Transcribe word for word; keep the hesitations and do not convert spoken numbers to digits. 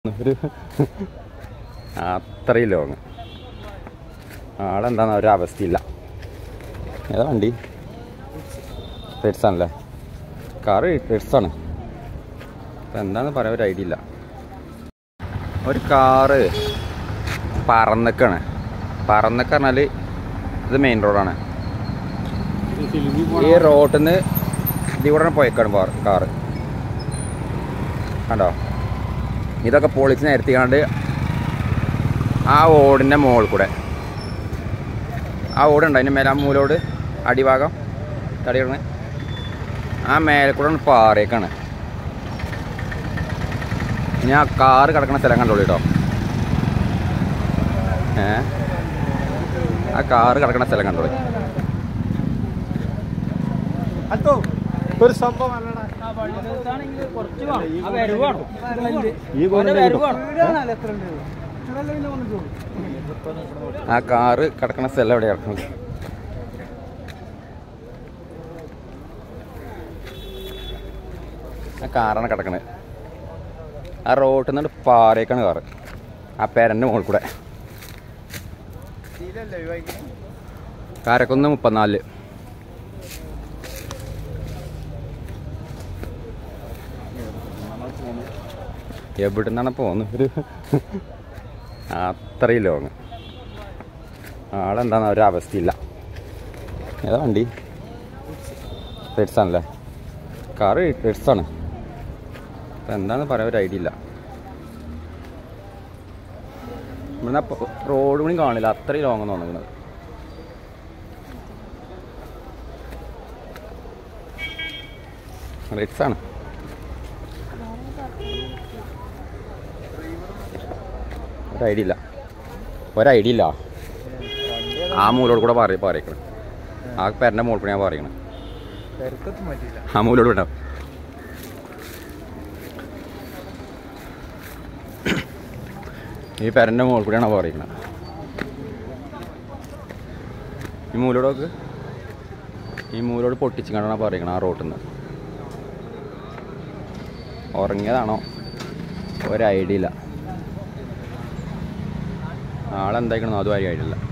ഒരു അത്രയും ലോങ് ആളെന്താന്ന് ഒരു അവസ്ഥയില്ല. ഏതാ വണ്ടി? റെഡ്സാണല്ലേ, കാറ് റെഡ്സാണ്. അപ്പം എന്താണെന്ന് പറയാൻ ഒരു ഐഡിയ ഇല്ല. ഒരു കാറ് പറന്നക്കാണ്. പറന്നക്ക പറഞ്ഞാൽ ഇത് മെയിൻ റോഡാണ്. ഈ റോഡിൽ നിന്ന് ഇതിലൂടെ പോയേക്കാണ് കാറ്. കണ്ടോ? ഇതൊക്കെ പൊളിച്ച് നിരത്തിക്കാണ്ട് ആ ഓടിൻ്റെ മുകളിൽ കൂടെ, ആ ഓടുണ്ട് അതിൻ്റെ മേലെ, ആ മൂലോട് അടിഭാഗം തടിയിടണ ആ മേലെ കൂടെ പാറേക്കാണ്. ഇനി ആ കാറ് കിടക്കുന്ന സ്ഥലം കണ്ടോളൂ കേട്ടോ. ഏ ആ കാറ് കിടക്കുന്ന സ്ഥലം കണ്ടോളൂ. ഒരു സംഭവം ആ കാറ് കിടക്കുന്ന സ്ഥലം എവിടെ കിടക്കുന്നത്? ആ കാറാണ് കിടക്കണത്. ആ റോട്ടിൽ നിന്നിട്ട് പാറേക്കാണ് കാറ്, ആ പെരൻ്റെ മുകളിൽ കൂടെ. കാരക്കൊന്ന് മുപ്പത്തിനാലില്. എവിടെ നിന്നാണ് പോകുന്നത്? ഒരു അത്രയും ലോങ് ആളെന്താന്ന് ഒരു അവസ്ഥയില്ല. ഏതാ വണ്ടി? റെഡ്സാണല്ലേ, കാറ് റെഡ്സാണ്. അപ്പം എന്താണെന്ന് പറയാൻ ഒരു ഐഡിയ ഇല്ല. ഇവിടുന്ന് റോഡ് പണി കാണില്ല, അത്രയും ലോങ് തോന്നുന്നത്. റെഡ്സാണ്. ഒരു ഐഡിയ ഇല്ല, ഒരു ഐഡിയ ഇല്ല. ആ മൂലോട് കൂടെ പറ പറയക്കണം, ആ പെരൻ്റെ മുകളിൽ കൂടെ ഞാൻ പറയണം. ആ മൂലോട് വിട്ടാ ഈ പെരൻ്റെ മുകളിൽ കൂടെയാണ് പറയണത്. ഈ മൂലോടൊക്കെ ഈ മൂലോട് പൊട്ടിച്ച് കണ്ടാണ് പറയണം. ആ റോട്ടിൽ നിന്ന് ഉറങ്ങിയതാണോ ഒരു ഐഡിയ ഇല്ല. ആളെന്തായിക്കണമെന്നോ അതും ഐഡിയ ഇല്ല.